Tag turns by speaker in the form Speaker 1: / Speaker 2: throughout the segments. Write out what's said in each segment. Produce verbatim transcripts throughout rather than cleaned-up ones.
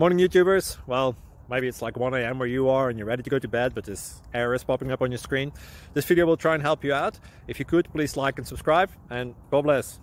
Speaker 1: Morning YouTubers. Well, maybe it's like one A M where you are and you're ready to go to bed, but this error is popping up on your screen. This video will try and help you out. If you could, please like and subscribe, and God bless.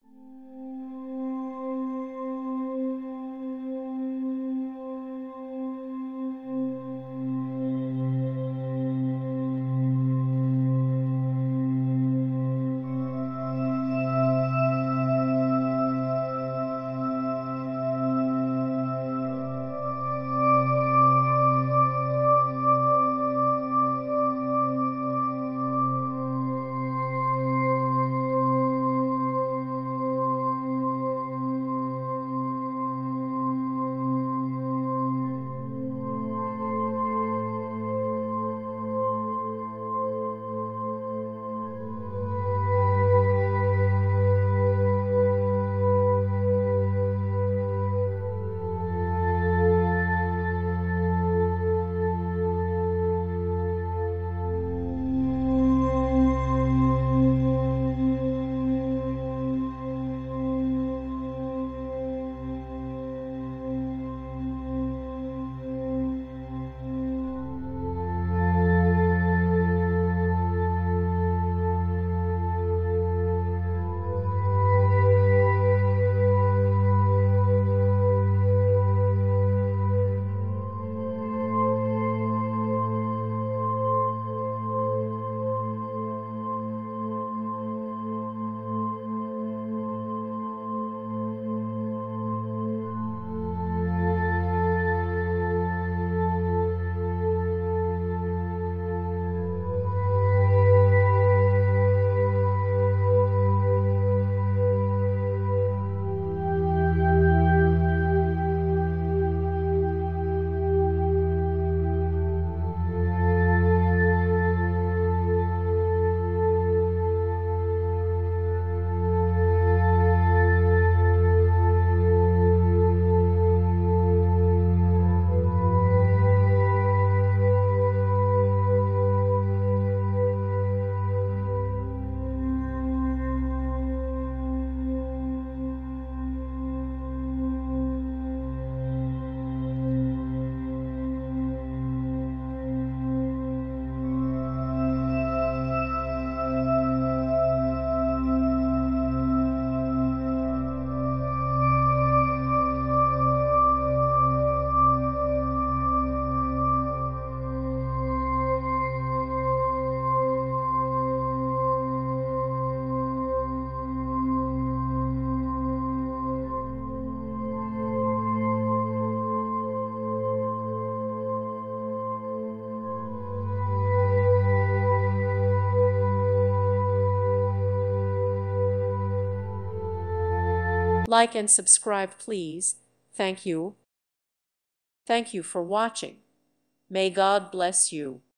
Speaker 2: Like and subscribe, please. Thank you. Thank you for watching. May God bless you.